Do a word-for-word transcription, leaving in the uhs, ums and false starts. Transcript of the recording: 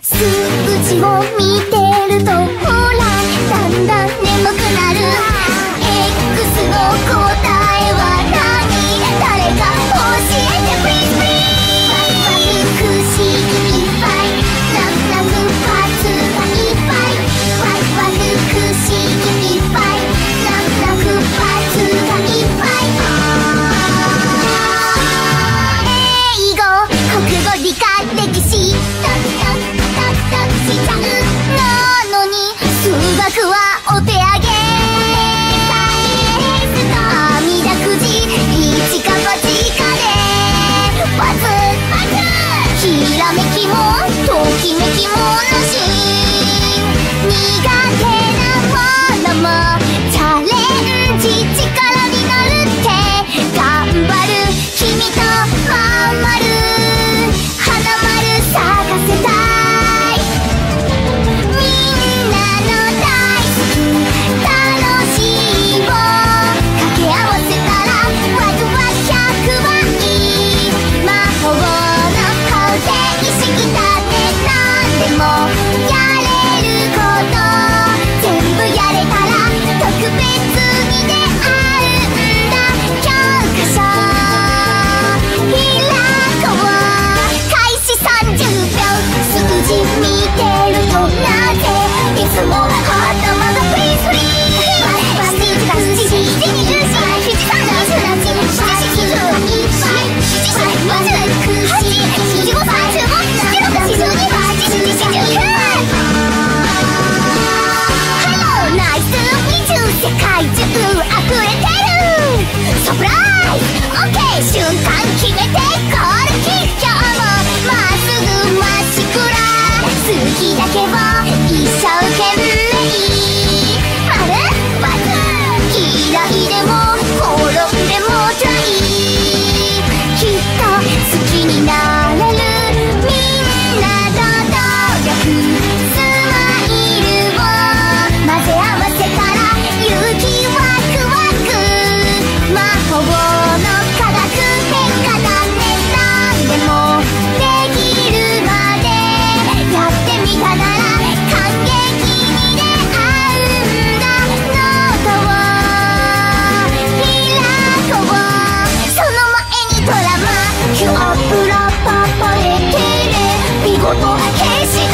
数字を見てるとほらだんだん眠くなる X の答えは何？誰か教えて Please please ワクワク不思議いっぱいなんだくパーツがいっぱいワクワク不思議いっぱいなんだくパーツがいっぱい英語国語理科歴史しちゃうなのに数学はお手上げあみだくじ一か八かでバツひらめきもときめきもなし苦手なものもチャレンジ力になるって頑張る君とまんまる花丸咲かせた世界中溢れてるサプライズ OK 瞬間決めてゴールキック今日もまっすぐまっしぐら好きだけを一生懸命あれバツ嫌いでも転んでもトライきっと好きになれるみんなと努力スマイルを混ぜ合わせたら勇気ワクワク魔法の化学変化だねなんでもできるまでやってみたなら感激に出会うんだノートを開こうその前にドラマ今日アップラパパレテレ見事消し